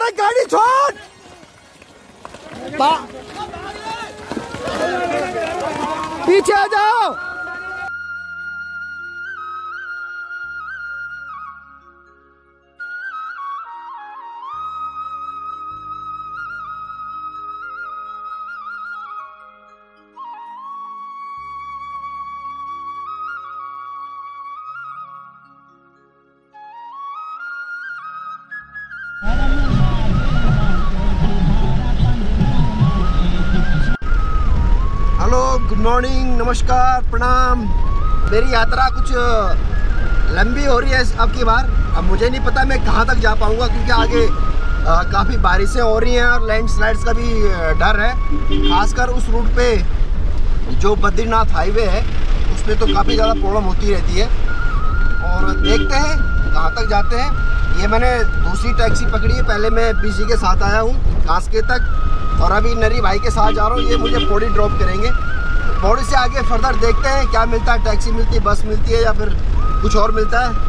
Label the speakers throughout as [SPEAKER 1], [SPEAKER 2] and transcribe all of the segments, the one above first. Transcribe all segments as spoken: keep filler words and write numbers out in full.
[SPEAKER 1] अरे गाड़ी छोड़, पीछे आ जाओ। गुड मॉर्निंग, नमस्कार, प्रणाम। मेरी यात्रा कुछ लंबी हो रही है अब की बार। अब मुझे नहीं पता मैं कहाँ तक जा पाऊँगा, क्योंकि आगे काफ़ी बारिशें हो रही हैं और लैंडस्लाइड्स का भी डर है। खासकर उस रूट पे जो बद्रीनाथ हाईवे है उस पर तो काफ़ी ज़्यादा प्रॉब्लम होती रहती है। और देखते हैं कहाँ तक जाते हैं। ये मैंने दूसरी टैक्सी पकड़ी है, पहले मैं बीसी के साथ आया हूँ कांसके तक, और अभी नरी भाई के साथ जा रहा हूँ। ये मुझे पौड़ी ड्रॉप करेंगे। पौड़ी से आगे फर्दर देखते हैं क्या मिलता है, टैक्सी मिलती है, बस मिलती है या फिर कुछ और मिलता है।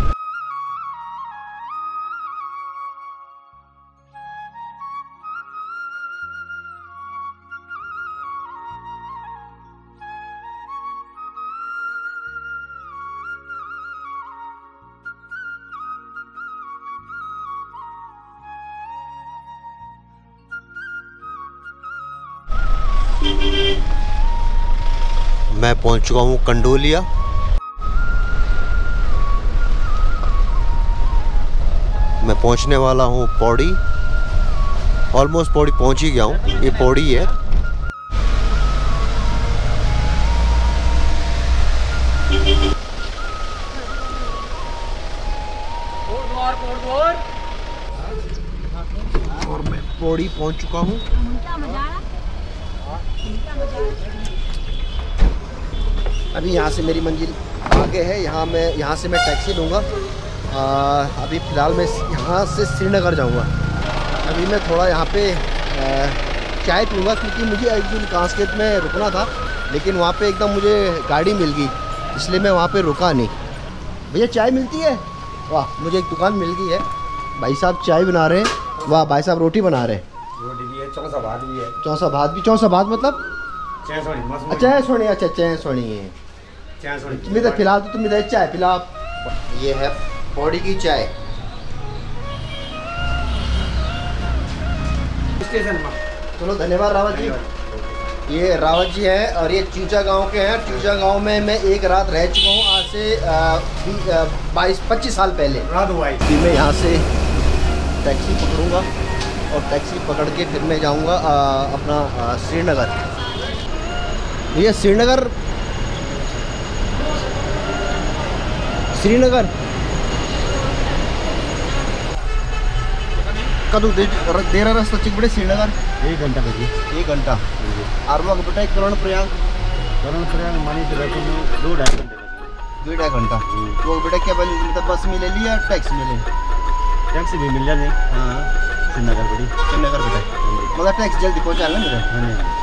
[SPEAKER 2] मैं पहुंच चुका हूँ कंडोलिया। मैं पहुंचने वाला हूँ पौड़ी। ऑलमोस्ट पौड़ी पहुंच ही गया हूँ। ये पौड़ी है। और मैं पौड़ी पहुंच चुका हूँ।
[SPEAKER 1] अभी यहाँ से मेरी मंजिल आगे है। यहाँ मैं यहाँ से मैं टैक्सी लूँगा। अभी फ़िलहाल मैं यहाँ से श्रीनगर जाऊँगा। अभी मैं थोड़ा यहाँ पे आ, चाय पीऊँगा, क्योंकि मुझे एक दिन कांसके में रुकना था, लेकिन वहाँ पे एकदम मुझे गाड़ी मिल गई, इसलिए मैं वहाँ पे रुका नहीं। भैया चाय मिलती है? वाह, मुझे एक दुकान मिल गई है। भाई साहब चाय बना रहे हैं। वाह, भाई साहब रोटी बना रहे हैं।
[SPEAKER 3] रोटी भी है, चौसा भात भी है।
[SPEAKER 1] चौसा भात भी? चौसा भात मतलब?
[SPEAKER 3] चाय सोनी।
[SPEAKER 1] अच्छा सोनी, अच्छा चाय सोनी है। तुम्हें तो फिलहाल तो तुम्हें तो चाय पिला। ये है पौड़ी की चाय।
[SPEAKER 3] स्टेशन में। चलो
[SPEAKER 1] धन्यवाद रावत जी। ये रावत जी हैं और ये चूचा गांव के हैं। चूचा गांव में मैं एक रात रह चुका हूँ, आज से बाईस पच्चीस साल पहले रात हुआ है। फिर मैं यहाँ से टैक्सी पकड़ूँगा और टैक्सी पकड़ के फिर मैं जाऊँगा अपना श्रीनगर। ये श्रीनगर श्रीनगर कदू देर रास्ता चिक बड़े श्रीनगर
[SPEAKER 3] एक घंटा बजे
[SPEAKER 1] एक घंटा और वहाँ बेटा करण प्रयाग
[SPEAKER 3] करण प्रयाग मानी तो दो ढाई घंटे
[SPEAKER 1] दो ढाई घंटा वो बेटा क्या बनी, मतलब बस में ले लिया टैक्सी में ले?
[SPEAKER 3] टैक्सी भी मिल जाए। हाँ, श्रीनगर बड़ी
[SPEAKER 1] श्रीनगर बेटा मतलब टैक्सी जल्दी पहुँचा ना मेरा।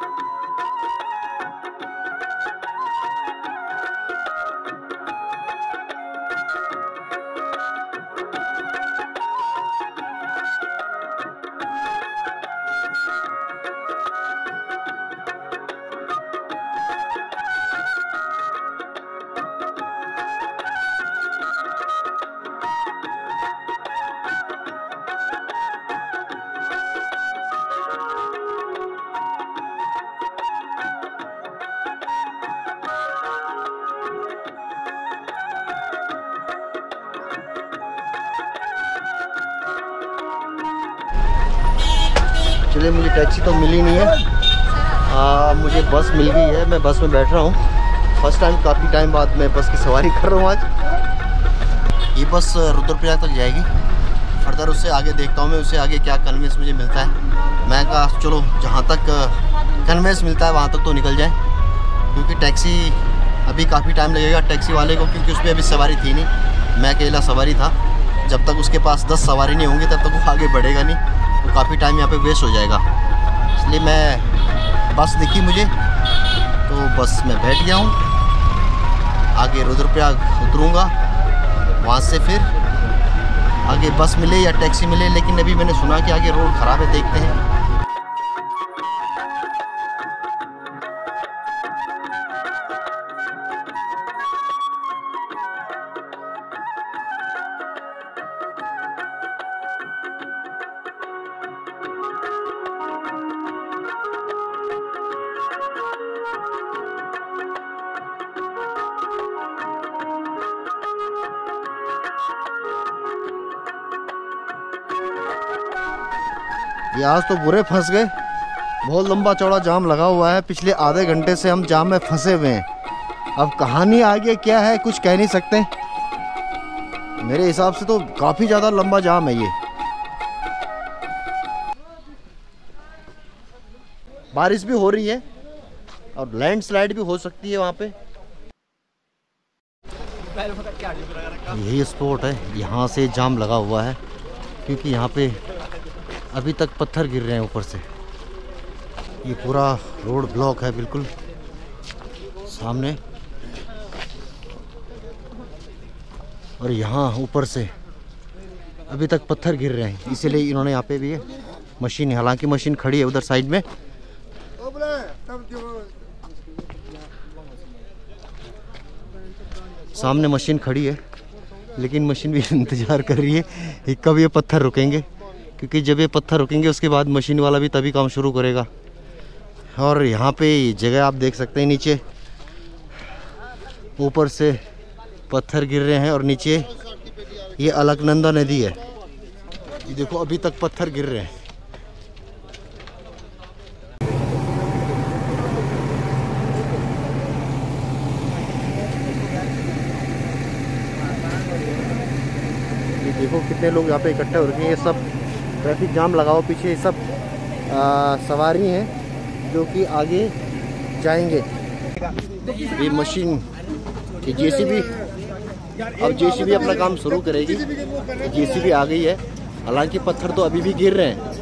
[SPEAKER 1] चलिए, मुझे टैक्सी तो मिली नहीं है। आ, मुझे बस मिल गई है। मैं बस में बैठ रहा हूँ। फर्स्ट टाइम काफ़ी टाइम बाद मैं बस की सवारी कर रहा हूँ आज। ये बस रुद्रप्रयाग तक जाएगी। फर्दर उससे आगे देखता हूँ मैं, उससे आगे क्या कन्वेंस मुझे मिलता है। मैं कहा चलो जहाँ तक कन्वेंस मिलता है वहाँ तक तो निकल जाए, क्योंकि टैक्सी अभी काफ़ी टाइम लगेगा टैक्सी वाले को, क्योंकि उस पर अभी सवारी थी नहीं। मैं अकेला सवारी था। जब तक उसके पास दस सवारी नहीं होंगी तब तक वो आगे बढ़ेगा नहीं, तो काफ़ी टाइम यहाँ पे वेस्ट हो जाएगा। इसलिए मैं बस दिखी मुझे तो बस में बैठ गया हूँ। आगे रुद्रप्रयाग उतरूँगा, वहाँ से फिर आगे बस मिले या टैक्सी मिले, लेकिन अभी मैंने सुना कि आगे रोड ख़राब है, देखते हैं। ये आज तो बुरे फंस गए, बहुत लंबा चौड़ा जाम लगा हुआ है। पिछले आधे घंटे से हम जाम में फंसे हुए हैं। अब कहानी आगे क्या है कुछ कह नहीं सकते। मेरे हिसाब से तो काफ़ी ज़्यादा लंबा जाम है ये। बारिश भी हो रही है और लैंडस्लाइड भी हो सकती है वहाँ पे। यही स्पॉट है, यहाँ से जाम लगा हुआ है क्योंकि यहाँ पे अभी तक पत्थर गिर रहे हैं ऊपर से। ये पूरा रोड ब्लॉक है बिल्कुल सामने, और यहाँ ऊपर से अभी तक पत्थर गिर रहे हैं, इसीलिए इन्होंने यहाँ पे भी है मशीन। हालांकि मशीन खड़ी है उधर साइड में। सामने मशीन खड़ी है, लेकिन मशीन भी इंतज़ार कर रही है कि कब ये पत्थर रुकेंगे, क्योंकि जब ये पत्थर रुकेंगे उसके बाद मशीन वाला भी तभी काम शुरू करेगा। और यहाँ पे जगह आप देख सकते हैं, नीचे ऊपर से पत्थर गिर रहे हैं और नीचे ये अलकनंदा नदी है। ये देखो अभी तक पत्थर गिर रहे हैं। ये देखो कितने लोग यहाँ पे इकट्ठे हो रखे हैं। ये सब ट्रैफिक जाम लगा हुआ पीछे, ये सब आ, सवारी हैं जो कि आगे जाएंगे। ये मशीन ये जेसीबी, अब जेसीबी अपना काम शुरू करेगी। जेसीबी आ गई है, हालांकि पत्थर तो अभी भी गिर रहे हैं।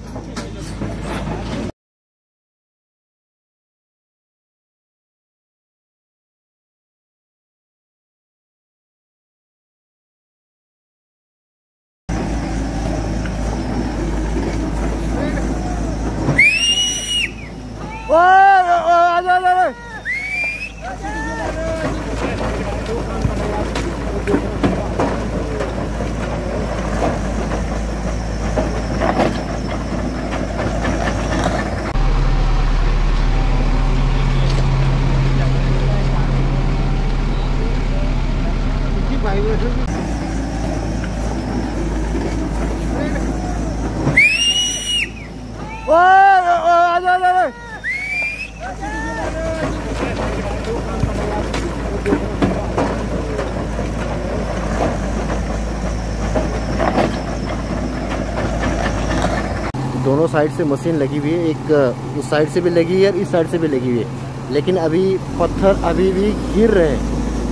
[SPEAKER 1] दोनों साइड से मशीन लगी हुई है, एक उस साइड से भी लगी है और इस साइड से भी लगी हुई है, लेकिन अभी पत्थर अभी भी गिर रहे हैं।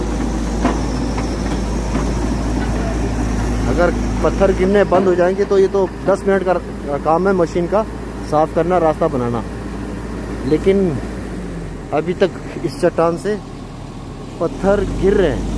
[SPEAKER 1] अगर पत्थर गिरने बंद हो जाएंगे तो ये तो दस मिनट का काम है मशीन का, साफ करना, रास्ता बनाना। लेकिन अभी तक इस चट्टान से पत्थर गिर रहे हैं।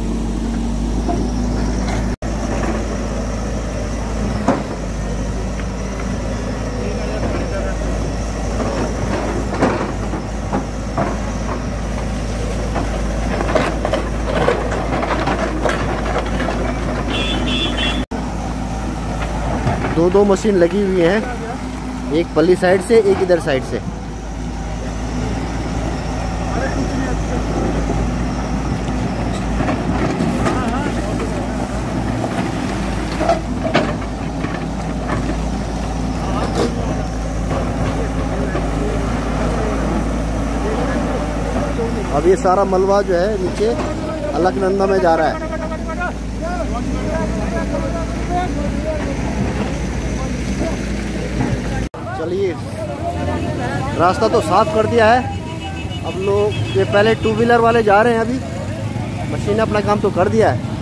[SPEAKER 1] दो दो मशीन लगी हुई हैं, एक पल्ली साइड से, एक इधर साइड से। अब ये सारा मलबा जो है नीचे अलकनंदा में जा रहा है। चलिए, रास्ता तो साफ कर दिया है। अब लोग ये पहले टू व्हीलर वाले जा रहे हैं, अभी मशीन ने अपना काम तो कर दिया है,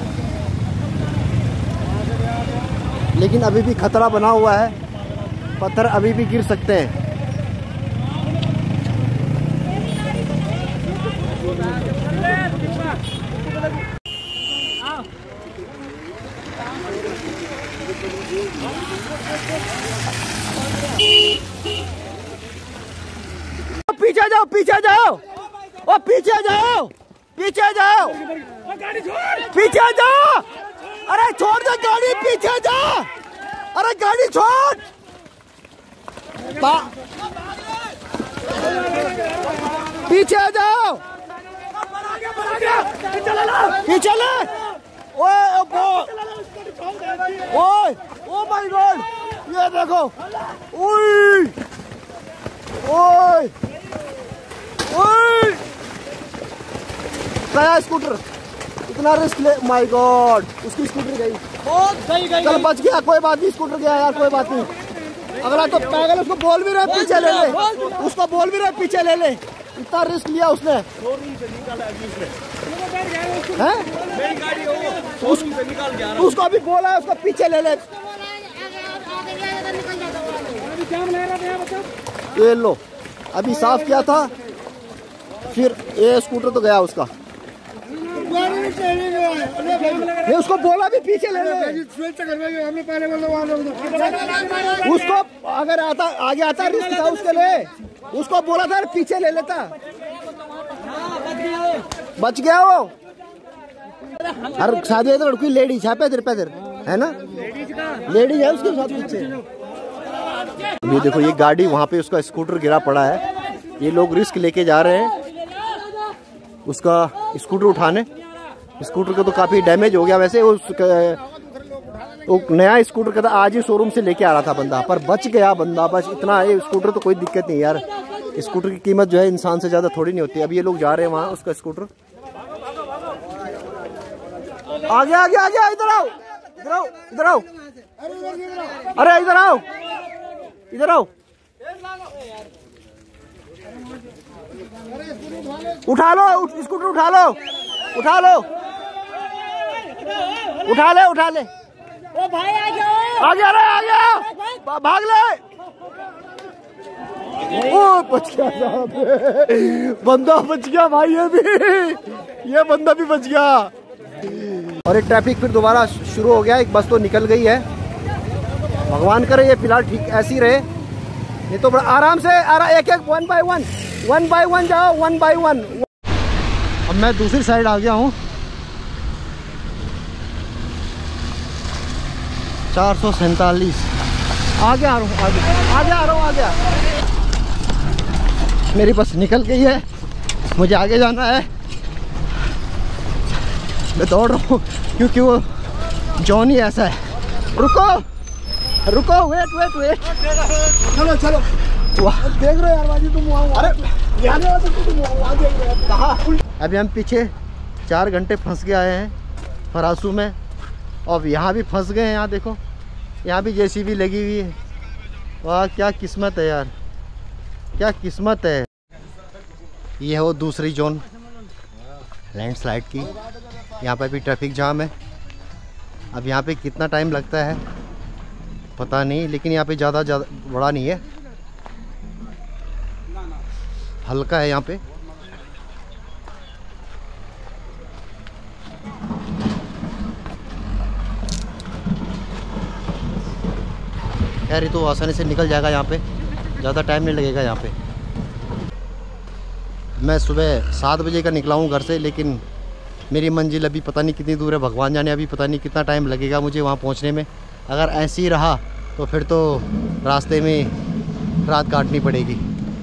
[SPEAKER 1] लेकिन अभी भी खतरा बना हुआ है, पत्थर अभी भी गिर सकते हैं। पीछे जाओ, पीछे जाओ, ओ पीछे जाओ, पीछे जाओ, पीछे जाओ। अरे छोड़ दो गाड़ी, पीछे जा। अरे गाड़ी छोड़। पीछे जाओ, पीछे ले। ओए ओए ओ माय गॉड, ये देखो। ओए ओए ओए गया स्कूटर। इतना रिस्क ले, माय गॉड, उसकी स्कूटर गई। चल बच गया, कोई बात नहीं, स्कूटर गया यार, कोई बात नहीं। अगला तो पागल, उसको बोल भी रहे पीछे ले ले, उसको बोल भी रहे पीछे ले ले। इतना रिस्क लिया उसने। हैं? उस, उसको अभी बोला है उसको पीछे ले ले। ये लो, अभी साफ किया था, फिर ये स्कूटर तो गया उसका। ये उसको बोला भी पीछे ले ले। उसको अगर आता आगे आता रिस्क था उसके लिए, उसको बोला था पीछे ले लेता। बच गया वो। अरे शादी लड़की लेडीज है, पैदर पैदर है ना, लेडीज है उसके साथ पीछे। ये देखो, ये गाड़ी वहाँ पे उसका स्कूटर गिरा पड़ा है। ये लोग रिस्क लेके जा रहे हैं उसका स्कूटर उठाने। स्कूटर का तो काफी डैमेज हो गया वैसे। वो नया स्कूटर का था, आज ही शोरूम से लेके आ रहा था बंदा, पर बच गया बंदा। बस इतना, ये स्कूटर तो कोई दिक्कत नहीं यार। स्कूटर की कीमत जो है इंसान से ज्यादा थोड़ी नहीं होती। अब ये लोग जा रहे हैं वहाँ, उसका स्कूटर आगे आगे आगे। इधर आओ, इधर आओ, इधर आओ। अरे इधर आओ, इधर आओ। उठा लो स्कूटर, उठा लो, उठा लो, उठा ले, उठा ले। ओ भाई आ जाओ, आ गया रे, आ गया, भाग ले। ओ बच गया साहब, बंदा बच गया भाई। ये भी, ये बंदा भी बच गया। और ये ट्रैफिक फिर दोबारा शुरू हो गया। एक बस तो निकल गई है। भगवान करे ये फिलहाल ठीक ऐसी रहे, ये तो बड़ा आराम से आरा, एक एक one by one, one by one जाओ, वन बाय वन। अब मैं दूसरी साइड आ गया हूँ। चार सौ सैतालीस आगे आ रहा हूँ, आगे आगे आ रहा हूँ, आगे। मेरी बस निकल गई है, मुझे आगे जाना है। मैं दौड़ रहा हूँ क्योंकि वो जॉनी ऐसा है। रुको रुको, वेट वेट वेट, चलो चलो। देख रहे हो यार बाजी, तुम वहाँ, अरे कहाँ? अभी हम पीछे चार घंटे फंस के आए हैं फरासू में, और यहाँ भी फंस गए हैं। यहाँ देखो, यहाँ भी जेसीबी लगी हुई है। वाह क्या किस्मत है यार, क्या किस्मत है। ये है वो दूसरी जोन लैंडस्लाइड की। यहाँ पे भी ट्रैफिक जाम है। अब यहाँ पे कितना टाइम लगता है पता नहीं, लेकिन यहाँ पे ज़्यादा ज़्यादा बड़ा नहीं है, हल्का है यहाँ पे। खैर ये तो आसानी से निकल जाएगा, यहाँ पे ज़्यादा टाइम नहीं लगेगा। यहाँ पे मैं सुबह सात बजे का निकला हूँ घर से, लेकिन मेरी मंजिल अभी पता नहीं कितनी दूर है, भगवान जाने। अभी पता नहीं कितना टाइम लगेगा मुझे वहाँ पहुँचने में। अगर ऐसे ही रहा तो फिर तो रास्ते में रात काटनी पड़ेगी।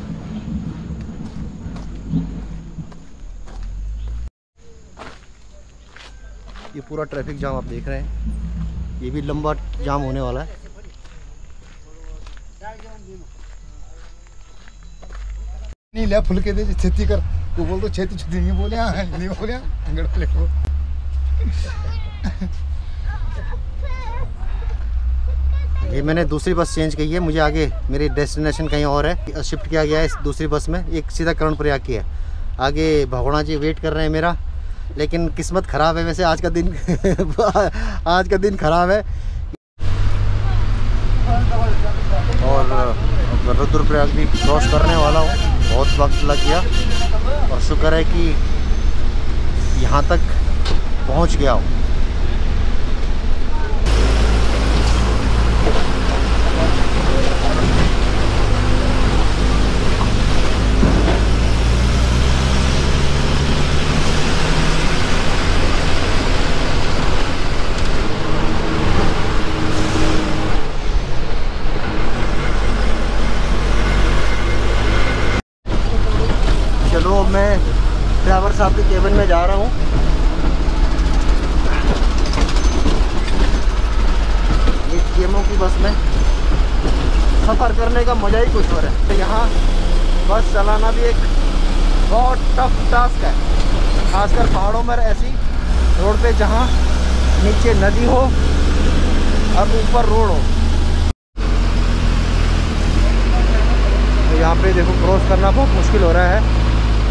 [SPEAKER 1] ये पूरा ट्रैफिक जाम आप देख रहे हैं, ये भी लंबा जाम होने वाला है।
[SPEAKER 4] नहीं ले फुल के दे छेती कर, तू बोल तो छेती छेती नहीं बोले, हाँ नहीं बोले अंगड़ वाले को।
[SPEAKER 1] ये मैंने दूसरी बस चेंज की है, मुझे आगे मेरी डेस्टिनेशन कहीं और है, शिफ्ट किया गया है इस दूसरी बस में। एक सीधा कर्ण प्रयाग की है, आगे भगोड़ा जी वेट कर रहे हैं मेरा। लेकिन किस्मत ख़राब है वैसे, आज का दिन आज का दिन ख़राब है। और रुद्रप्रयाग भी क्रॉस करने वाला हूँ, बहुत वक्त लग गया, और शुक्र है कि यहाँ तक पहुँच गया हूँ। जा रहा हूँ। ये केमो की बस में सफ़र करने का मज़ा ही कुछ और है। तो यहाँ बस चलाना भी एक बहुत टफ टास्क है, खासकर पहाड़ों में ऐसी रोड पे जहाँ नीचे नदी हो और ऊपर रोड हो। तो यहाँ पे देखो क्रॉस करना बहुत मुश्किल हो रहा है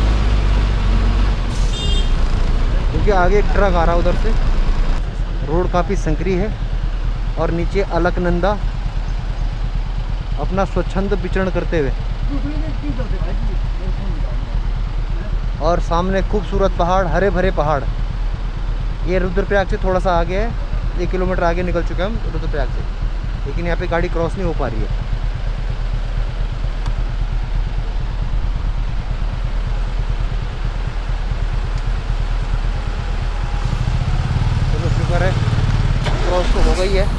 [SPEAKER 1] क्योंकि आगे एक ट्रक आ रहा है उधर से। रोड काफ़ी संकरी है और नीचे अलकनंदा अपना स्वच्छंद विचरण करते हुए, और सामने खूबसूरत पहाड़, हरे भरे पहाड़। ये रुद्रप्रयाग से थोड़ा सा आगे है, एक किलोमीटर आगे निकल चुके हैं हम रुद्रप्रयाग से, लेकिन यहाँ पे गाड़ी क्रॉस नहीं हो पा रही है। चलो शुक्र है क्रॉस तो हो गई है।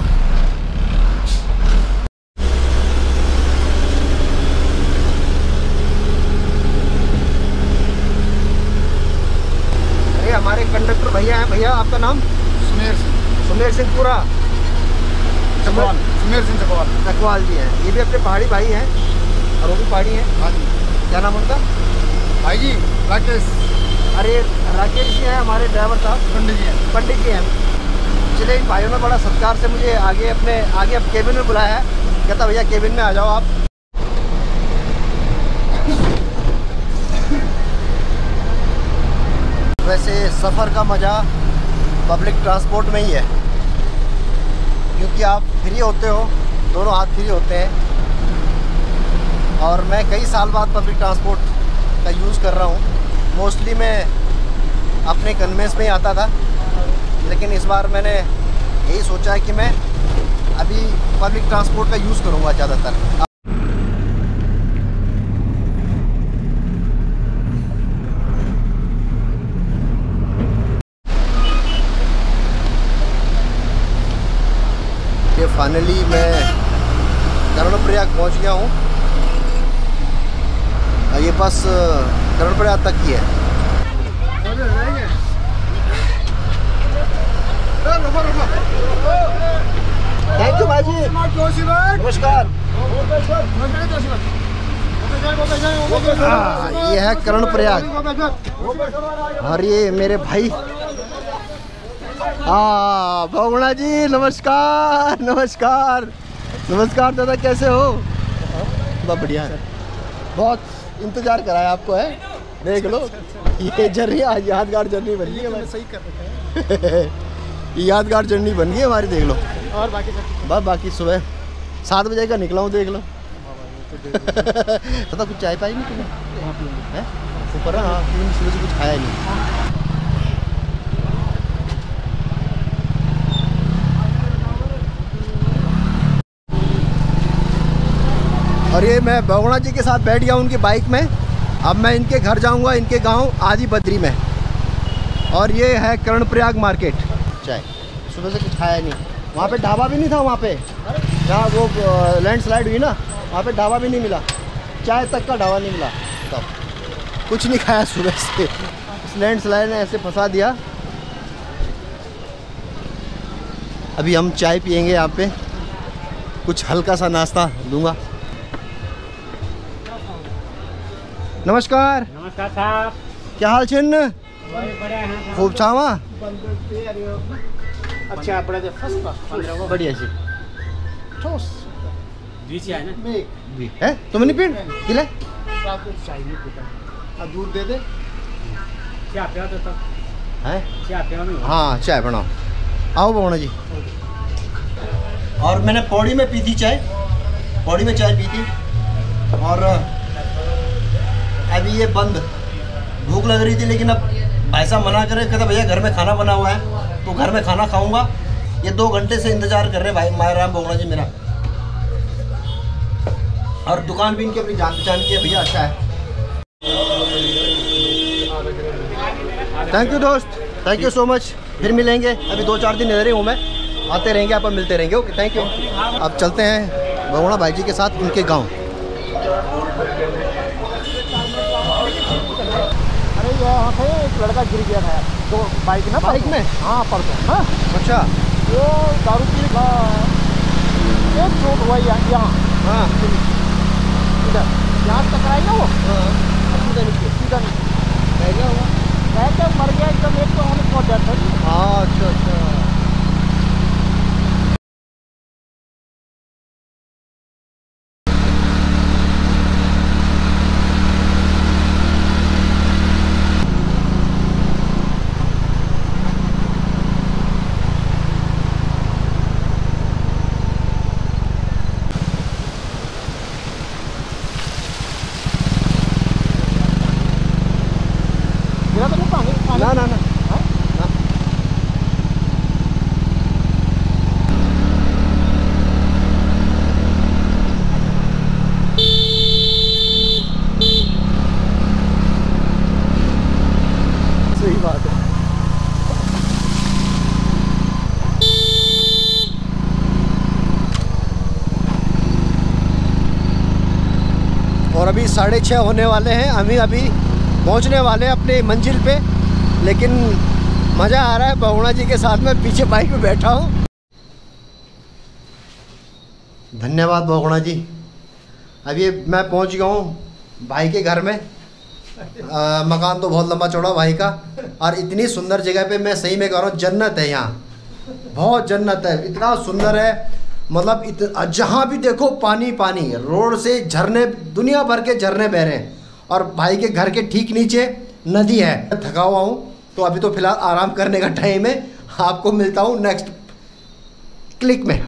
[SPEAKER 1] हमारे कंडक्टर भैया हैं। भैया आपका नाम?
[SPEAKER 4] सुमेर सिंह।
[SPEAKER 1] सुमेर सिंह पूरा
[SPEAKER 4] चकवाल। सुमेर सिंह चकवाल।
[SPEAKER 1] चकवाल जी हैं। ये भी अपने पहाड़ी भाई हैं और वो भी पहाड़ी हैं।
[SPEAKER 4] हाँ जी।
[SPEAKER 1] क्या नाम उनका?
[SPEAKER 4] भाई जी राकेश।
[SPEAKER 1] अरे राकेश जी हैं हमारे ड्राइवर साहब।
[SPEAKER 4] पंडित जी हैं।
[SPEAKER 1] पंडित जी हैं। चलिए इन भाइयों ने बड़ा सत्कार से मुझे आगे अपने आगे अब केबिन में बुलाया है। कहता भैया केबिन में आ जाओ आप। वैसे सफ़र का मज़ा पब्लिक ट्रांसपोर्ट में ही है, क्योंकि आप फ्री होते हो, दोनों हाथ फ्री होते हैं। और मैं कई साल बाद पब्लिक ट्रांसपोर्ट का यूज़ कर रहा हूँ। मोस्टली मैं अपने कन्वेंस में ही आता था, लेकिन इस बार मैंने यही सोचा है कि मैं अभी पब्लिक ट्रांसपोर्ट का यूज़ करूँगा ज़्यादातर। ये फाइनली मैं कर्णप्रयाग पहुंच गया हूँ। ये बस कर्णप्रयाग तक की है। थैंक यू भाई जी, नमस्कार। हाँ, ये है कर्णप्रयाग और ये मेरे भाई। हाँ बहुगुणा जी नमस्कार नमस्कार नमस्कार। दादा कैसे हो? बहुत बढ़िया है। बहुत इंतजार कराया आपको है। देख लो ये जर्नी आज यादगार जर्नी बन गई है। सही कर रहे हैं। यादगार जर्नी बन गई हमारी। देख लो। और बाकी बस बाकी सुबह सात बजे का निकला हूँ। देख लो। तो कुछ चाय पाई नहीं तुम्हें? ऊपर हाँ सुबह से कुछ खाया नहीं। और ये मैं बहुगुणा जी के साथ बैठ गया उनकी बाइक में। अब मैं इनके घर जाऊंगा, इनके गांव आदि बद्री में। और ये है कर्णप्रयाग मार्केट। चाय सुबह से कुछ खाया नहीं। वहाँ पे ढाबा भी नहीं था। वहाँ पे जहाँ वो लैंडस्लाइड हुई ना, वहाँ पे ढाबा भी नहीं मिला। चाय तक का ढाबा नहीं मिला। तब कुछ नहीं खाया सुबह से। इस लैंडस्लाइड ने ऐसे फंसा दिया। अभी हम चाय पियेंगे यहाँ पे, कुछ हल्का सा नाश्ता लूँगा। नमस्कार।
[SPEAKER 3] नमस्कार साहब।
[SPEAKER 1] क्या हाल छिन्न? खूब छावा।
[SPEAKER 4] अच्छा बड़ा फर्स्ट
[SPEAKER 1] बढ़िया सी
[SPEAKER 4] ठोस
[SPEAKER 3] बीच है ना
[SPEAKER 1] भी है। तुम नहीं पीन किले
[SPEAKER 4] चाय नहीं पीता। दूध दे दे।
[SPEAKER 3] क्या पिया तो
[SPEAKER 1] है?
[SPEAKER 3] क्या पिया नहीं?
[SPEAKER 1] हाँ चाय बनाओ। आओ बहुगुणा जी। और मैंने पौड़ी में पी थी चाय, पौड़ी में चाय पी थी। और अभी ये बंद। भूख लग रही थी, लेकिन अब भाई साहब मना करे, कहता भैया घर में खाना बना हुआ है तो घर में खाना खाऊंगा। ये दो घंटे से इंतजार कर रहे भाई मायाराम बहुगुणा जी मेरा। और दुकान भी इनकी अपनी जान पहचान की है। भैया अच्छा है। थैंक यू दोस्त, थैंक यू सो मच। फिर मिलेंगे। अभी दो चार दिन इधर ही हूँ मैं, आते रहेंगे, अपन मिलते रहेंगे। Okay thank you. अब चलते हैं बहुगुणा भाई जी के साथ उनके गाँव।
[SPEAKER 4] यहाँ पे एक लड़का गिर गया था यार, तो बाइक ना
[SPEAKER 1] बाइक में?
[SPEAKER 4] हाँ परसों। हाँ
[SPEAKER 1] अच्छा।
[SPEAKER 4] वो दारू पी का एक चोट हुआ यहाँ यहाँ
[SPEAKER 1] हाँ
[SPEAKER 4] इधर, यहाँ टकराई ना वो
[SPEAKER 1] हाँ सीधा नीचे
[SPEAKER 4] सीधा नीचे
[SPEAKER 1] रह गया हुआ।
[SPEAKER 4] रह के मर गया एकदम, एक तो होने पहुँच जाता है।
[SPEAKER 1] हाँ अच्छा अच्छा।
[SPEAKER 4] गिरा तो नहीं पानी पानी
[SPEAKER 1] ना ना ना
[SPEAKER 4] हाँ?
[SPEAKER 1] सही बात है। और अभी साढ़े छः होने वाले हैं, अभी अभी पहुंचने वाले हैं अपने मंजिल पे। लेकिन मज़ा आ रहा है बहुणा जी के साथ में, पीछे बाइक में बैठा हूँ। धन्यवाद बहुणा जी। अभी मैं पहुंच गया हूँ भाई के घर में। आ, मकान तो बहुत लंबा चौड़ा भाई का, और इतनी सुंदर जगह पे मैं सही में कह रहा हूँ, जन्नत है यहाँ, बहुत जन्नत है, इतना सुंदर है। मतलब इत जहाँ भी देखो पानी पानी, रोड से झरने, दुनिया भर के झरने बह रहे हैं। और भाई के घर के ठीक नीचे नदी है। थका हुआ हूँ तो अभी तो फिलहाल आराम करने का टाइम है। आपको मिलता हूँ नेक्स्ट क्लिक में।